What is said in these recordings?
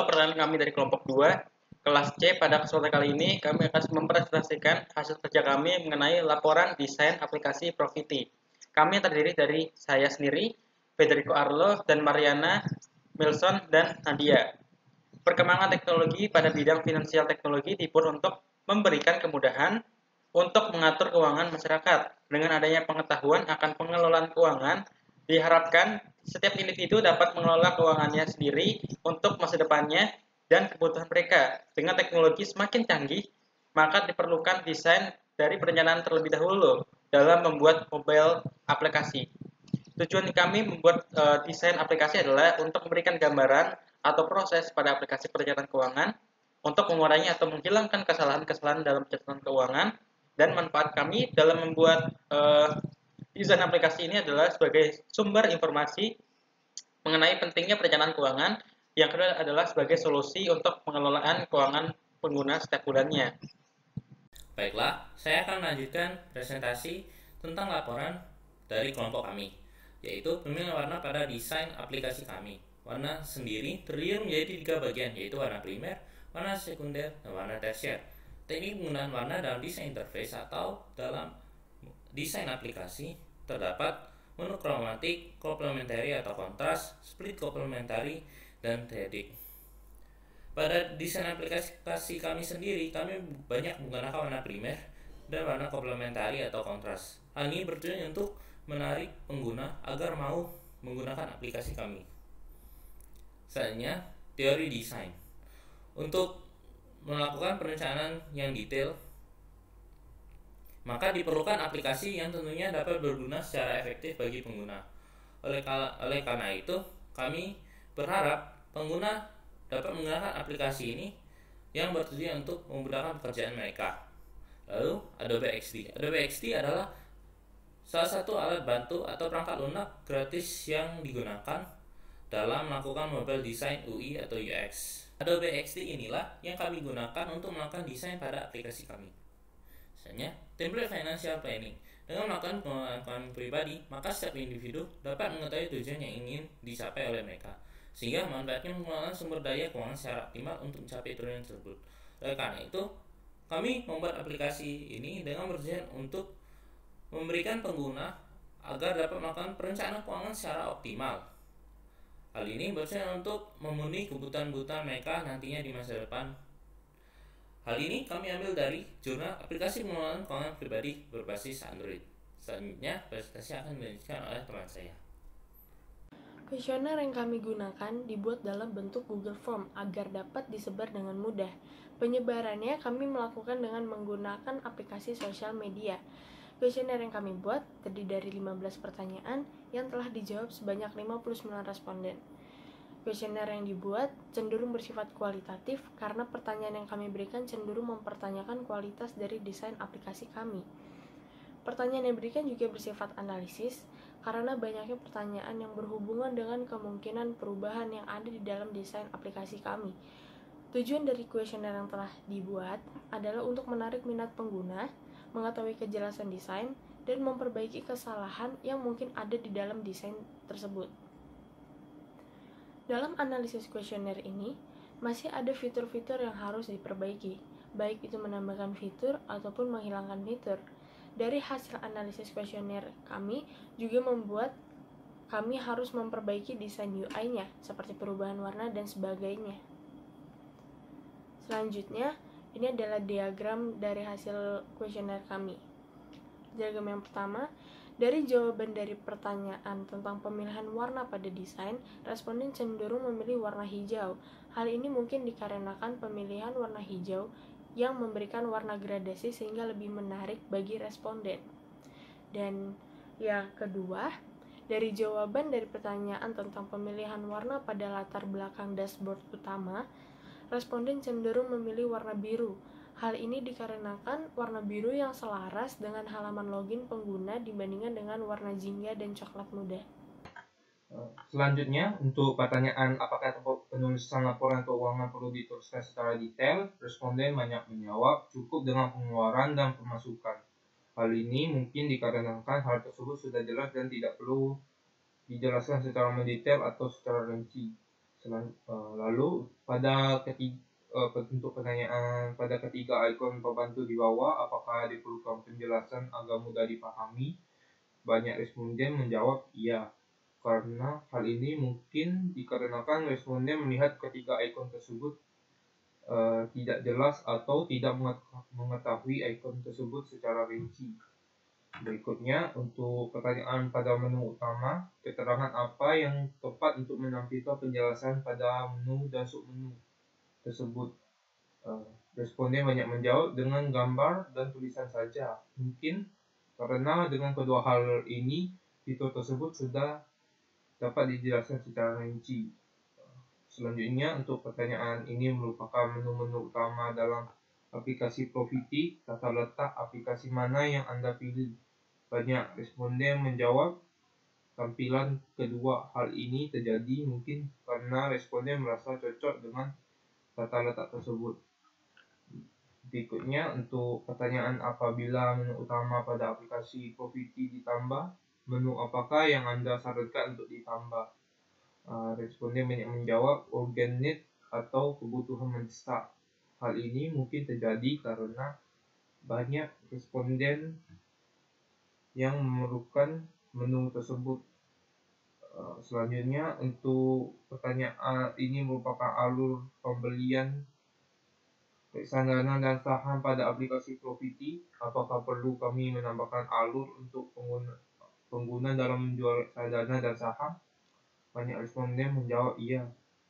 Halo, perkenalkan kami dari kelompok 2, kelas C. Pada kesempatan kali ini, kami akan mempresentasikan hasil kerja kami mengenai laporan desain aplikasi Profiti. Kami terdiri dari saya sendiri, Federico Arlo, dan Mariana, Milson, dan Nadia. Perkembangan teknologi pada bidang finansial teknologi dibuat untuk memberikan kemudahan untuk mengatur keuangan masyarakat. Dengan adanya pengetahuan akan pengelolaan keuangan, diharapkan setiap individu dapat mengelola keuangannya sendiri untuk masa depannya dan kebutuhan mereka. Dengan teknologi semakin canggih, maka diperlukan desain dari perencanaan terlebih dahulu dalam membuat mobile aplikasi. Tujuan kami membuat desain aplikasi adalah untuk memberikan gambaran atau proses pada aplikasi perencanaan keuangan untuk mengurangi atau menghilangkan kesalahan-kesalahan dalam pencatatan keuangan, dan manfaat kami dalam membuat desain aplikasi ini adalah sebagai sumber informasi mengenai pentingnya perencanaan keuangan. Yang kedua adalah sebagai solusi untuk pengelolaan keuangan pengguna setiap bulannya. Baiklah, saya akan melanjutkan presentasi tentang laporan dari kelompok kami, yaitu pemilihan warna pada desain aplikasi kami. Warna sendiri terdiri menjadi 3 bagian, yaitu warna primer, warna sekunder, dan warna tersier. Teknik penggunaan warna dalam desain interface atau dalam desain aplikasi terdapat monokromatik, komplementari atau kontras, split komplementari, dan threading. Pada desain aplikasi kami sendiri, kami banyak menggunakan warna primer dan warna komplementari atau kontras. Hal ini bertujuan untuk menarik pengguna agar mau menggunakan aplikasi kami. Selanjutnya, teori desain. Untuk melakukan perencanaan yang detail, maka diperlukan aplikasi yang tentunya dapat berguna secara efektif bagi pengguna. Oleh karena itu, kami berharap pengguna dapat menggunakan aplikasi ini yang bertujuan untuk memudahkan pekerjaan mereka. Lalu, Adobe XD. Adobe XD adalah salah satu alat bantu atau perangkat lunak gratis yang digunakan dalam melakukan mobile design UI atau UX. Adobe XD inilah yang kami gunakan untuk melakukan desain pada aplikasi kami. Misalnya, template financial planning. Dengan melakukan pengelolaan pribadi, maka setiap individu dapat mengetahui tujuan yang ingin dicapai oleh mereka, sehingga memanfaatkan pengelolaan sumber daya keuangan secara optimal untuk mencapai tujuan tersebut. Oleh karena itu, kami membuat aplikasi ini dengan bertujuan untuk memberikan pengguna agar dapat melakukan perencanaan keuangan secara optimal. Hal ini bertujuan untuk memenuhi kebutuhan-kebutuhan mereka nantinya di masa depan. Hal ini kami ambil dari jurnal aplikasi pengelolaan keuangan pribadi berbasis Android. Selanjutnya, presentasi akan dilanjutkan oleh teman saya. Kuesioner yang kami gunakan dibuat dalam bentuk Google Form agar dapat disebar dengan mudah. Penyebarannya kami melakukan dengan menggunakan aplikasi sosial media. Kuesioner yang kami buat terdiri dari 15 pertanyaan yang telah dijawab sebanyak 59 responden. Kuesioner yang dibuat cenderung bersifat kualitatif karena pertanyaan yang kami berikan cenderung mempertanyakan kualitas dari desain aplikasi kami. Pertanyaan yang diberikan juga bersifat analisis karena banyaknya pertanyaan yang berhubungan dengan kemungkinan perubahan yang ada di dalam desain aplikasi kami. Tujuan dari kuesioner yang telah dibuat adalah untuk menarik minat pengguna, mengetahui kejelasan desain, dan memperbaiki kesalahan yang mungkin ada di dalam desain tersebut. Dalam analisis kuesioner ini, masih ada fitur-fitur yang harus diperbaiki, baik itu menambahkan fitur ataupun menghilangkan fitur. Dari hasil analisis kuesioner kami juga membuat kami harus memperbaiki desain UI-nya, seperti perubahan warna dan sebagainya. Selanjutnya, ini adalah diagram dari hasil kuesioner kami. Diagram yang pertama, dari jawaban dari pertanyaan tentang pemilihan warna pada desain, responden cenderung memilih warna hijau. Hal ini mungkin dikarenakan pemilihan warna hijau yang memberikan warna gradasi sehingga lebih menarik bagi responden. Dan yang kedua, dari jawaban dari pertanyaan tentang pemilihan warna pada latar belakang dashboard utama, responden cenderung memilih warna biru. Hal ini dikarenakan warna biru yang selaras dengan halaman login pengguna dibandingkan dengan warna jingga dan coklat muda. Selanjutnya, untuk pertanyaan apakah penulisan laporan keuangan perlu dituliskan secara detail, responden banyak menjawab cukup dengan pengeluaran dan pemasukan. Hal ini mungkin dikarenakan hal tersebut sudah jelas dan tidak perlu dijelaskan secara mendetail atau secara rinci. Lalu untuk pertanyaan pada ketiga ikon pembantu di bawah, apakah diperlukan penjelasan agar mudah dipahami? Banyak responden menjawab iya, karena hal ini mungkin dikarenakan responden melihat ketiga ikon tersebut tidak jelas atau tidak mengetahui ikon tersebut secara rinci. Berikutnya, untuk pertanyaan pada menu utama, keterangan apa yang tepat untuk menampilkan penjelasan pada menu dan submenu tersebut? Responden banyak menjawab dengan gambar dan tulisan saja. Mungkin karena dengan kedua hal ini, fitur tersebut sudah dapat dijelaskan secara rinci. Selanjutnya, untuk pertanyaan ini merupakan menu-menu utama dalam aplikasi Profiti. Tata letak aplikasi mana yang Anda pilih? Banyak responden menjawab tampilan kedua. Hal ini terjadi mungkin karena responden merasa cocok dengan tata letak tersebut. Berikutnya, untuk pertanyaan apabila menu utama pada aplikasi Profiti ditambah, menu apakah yang Anda sarankan untuk ditambah? Responden banyak menjawab urgent need atau kebutuhan mendesak. Hal ini mungkin terjadi karena banyak responden yang memerlukan menu tersebut. Selanjutnya, untuk pertanyaan ini merupakan alur pembelian reksadana dan saham pada aplikasi Profiti. Apakah perlu kami menambahkan alur untuk pengguna dalam menjual reksadana dan saham? Banyak responden menjawab iya,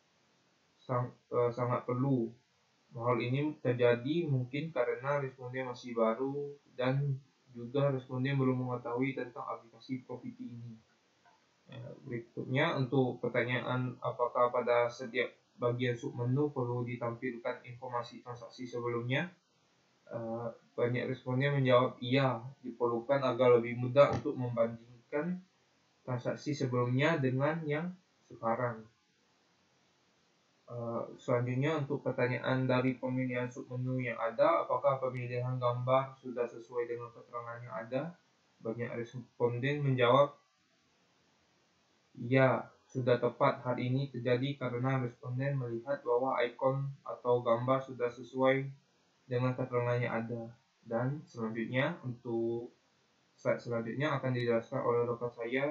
sangat perlu. Hal ini terjadi mungkin karena responden masih baru dan juga responden belum mengetahui tentang aplikasi Profiti ini. Berikutnya, untuk pertanyaan apakah pada setiap bagian submenu perlu ditampilkan informasi transaksi sebelumnya? Banyak responden menjawab iya, diperlukan agar lebih mudah untuk membandingkan transaksi sebelumnya dengan yang sekarang. Selanjutnya, untuk pertanyaan dari pemilihan submenu yang ada, apakah pemilihan gambar sudah sesuai dengan keterangan yang ada? Banyak responden menjawab ya, sudah tepat. Hal ini terjadi karena responden melihat bahwa ikon atau gambar sudah sesuai dengan keterangan yang ada. Dan selanjutnya, untuk slide selanjutnya akan dijelaskan oleh rekan saya.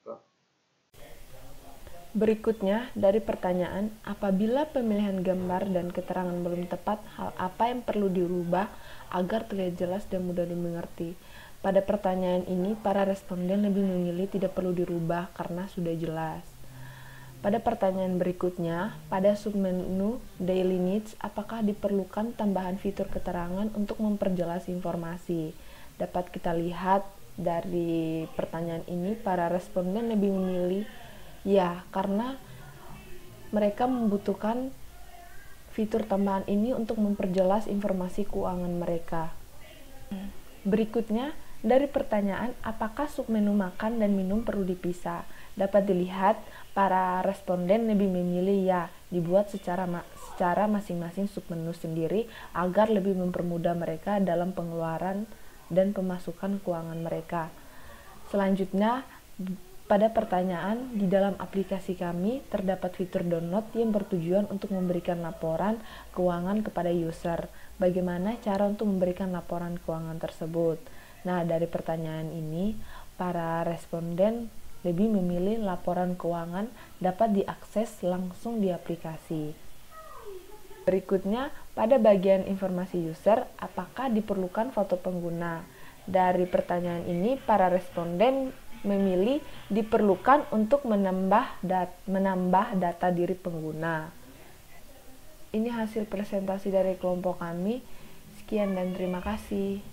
Berikutnya, dari pertanyaan, apabila pemilihan gambar dan keterangan belum tepat, hal apa yang perlu dirubah agar terlihat jelas dan mudah dimengerti? Pada pertanyaan ini, para responden lebih memilih tidak perlu dirubah karena sudah jelas. Pada pertanyaan berikutnya, pada submenu Daily Needs, apakah diperlukan tambahan fitur keterangan untuk memperjelas informasi? Dapat kita lihat dari pertanyaan ini, para responden lebih memilih ya, karena mereka membutuhkan fitur tambahan ini untuk memperjelas informasi keuangan mereka. Berikutnya, dari pertanyaan, apakah submenu makan dan minum perlu dipisah? Dapat dilihat, para responden lebih memilih ya, dibuat secara masing-masing submenu sendiri agar lebih mempermudah mereka dalam pengeluaran dan pemasukan keuangan mereka. Selanjutnya, pada pertanyaan, di dalam aplikasi kami terdapat fitur download yang bertujuan untuk memberikan laporan keuangan kepada user. Bagaimana cara untuk memberikan laporan keuangan tersebut? Nah, dari pertanyaan ini, para responden lebih memilih laporan keuangan dapat diakses langsung di aplikasi. Berikutnya, pada bagian informasi user, apakah diperlukan foto pengguna? Dari pertanyaan ini, para responden memilih diperlukan untuk menambah data diri pengguna. Ini hasil presentasi dari kelompok kami. Sekian dan terima kasih.